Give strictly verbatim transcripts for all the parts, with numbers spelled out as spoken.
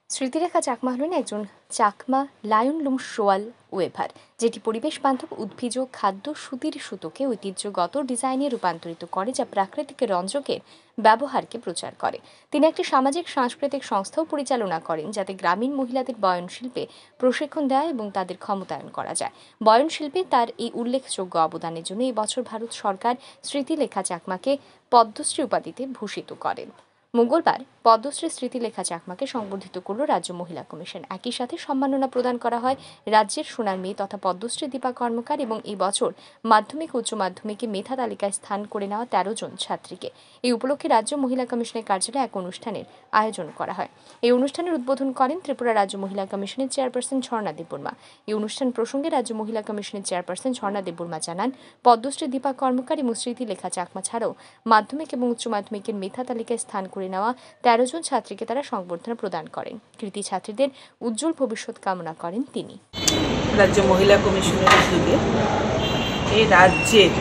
স্মৃতিরেখা চাকমা হলেন একজন Chakma loin loom shawl weaver, যেটি পরিবেশ বান্ধব উদ্ভিজ খাদ্য সুতির সুতোকে ঐতিহ্যগত ডিজাইনে রূপান্তরিত করে, যা প্রাকৃতিক রঞ্জকের ব্যবহারকে প্রচার করে। তিনি একটি সামাজিক সাংস্কৃতিক সংস্থাও পরিচালনা করেন, যাতে গ্রামীণ মহিলাদের বয়ন শিল্পে প্রশিক্ষণ দেয় এবং তাদের ক্ষমতায়ন করা যায়। বয়ন শিল্পে তার এই উল্লেখযোগ্য অবদানের জন্য এই বছর ভারত সরকার স্মৃতিলেখা চাকমাকে পদ্মশ্রী উপাধিতে ভূষিত করেন। মঙ্গলবার পদ্মশ্রী স্মৃতিলেখা চাকমাকে সংবর্ধিত করল রাজ্য মহিলা কমিশন। একই সাথে সম্মাননা প্রদান করা হয় রাজ্যের সোনার মেয়ে তথা পদ্মশ্রী দীপা কর্মকার এবং এই বছর মাধ্যমিক উচ্চ মাধ্যমিকে মেধা তালিকায় স্থান করে নেওয়া তেরো জন ছাত্রীকে। এই উপলক্ষে রাজ্য মহিলা কমিশনের কার্যালয়ে এক অনুষ্ঠানের আয়োজন করা হয়। এই অনুষ্ঠানের উদ্বোধন করেন ত্রিপুরা রাজ্য মহিলা কমিশনের চেয়ারপারসন ঝর্ণা দেববর্মা। এই অনুষ্ঠান প্রসঙ্গে রাজ্য মহিলা কমিশনের চেয়ারপারসন ঝর্ণা দেববর্মা জানান, পদ্মশ্রী দীপা কর্মকার এবং স্মৃতিলেখা চাকমা ছাড়াও মাধ্যমিক এবং উচ্চ মাধ্যমিকের মেধা তালিকায় স্থান করে নেওয়া তেরো জন ছাত্রীকে তারা সংবর্ধনা প্রদান করেন। কৃতি ছাত্রীদের উজ্জ্বল ভবিষ্যৎ কামনা করেন তিনি। রাজ্য মহিলা কমিশনের উদ্যোগে এই রাজ্যের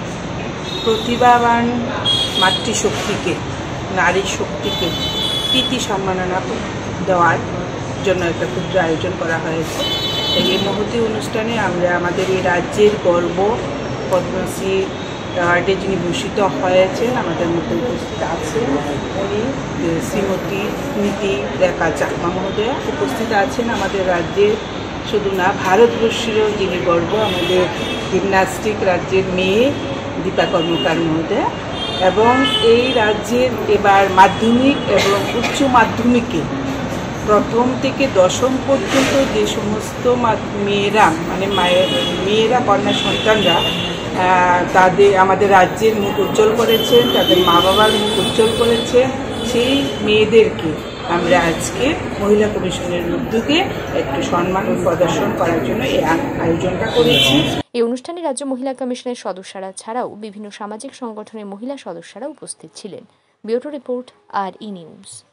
প্রতিভাবান মাতৃশক্তিকে, নারী শক্তিকে কৃতি সম্মাননা দেওয়ার জন্য একটা ক্ষুদ্র আয়োজন করা হয়েছে। এই মহতী অনুষ্ঠানে আমরা আমাদের এই রাজ্যের গর্ব পদ্মশ্রী অ্যাওয়ার্ডে যিনি ভূষিত হয়েছেন আমাদের মধ্যে উপস্থিত আছেন, উনি শ্রীমতী স্মৃতিরেখা চাকমা মহোদয়া উপস্থিত আছেন। আমাদের রাজ্যের শুধু না, ভারতবর্ষেরও যিনি গর্ব, আমাদের জিমন্যাস্টিক রাজ্যের মেয়ে দীপা কর্মকার মহোদয়া। এবং এই রাজ্যের এবার মাধ্যমিক এবং উচ্চ মাধ্যমিকে প্রথম থেকে দশম পর্যন্ত যে সমস্ত মেয়েরা মানে মায়ের মেয়েরা কন্যা সন্তানরা তাদের আমাদের রাজ্যের মুখ উজ্জ্বল করেছেন, তাদের মা বাবার মুখ উজ্জ্বল করেছেন, সেই মেয়েদেরকে আমরা আজকে মহিলা কমিশনের উদ্যোগে একটু সম্মান প্রদর্শন করার জন্য এই আয়োজনটা করেছি। এই অনুষ্ঠানে রাজ্য মহিলা কমিশনের সদস্যরা ছাড়াও বিভিন্ন সামাজিক সংগঠনের মহিলা সদস্যরা উপস্থিত ছিলেন। Bureau report, R E news.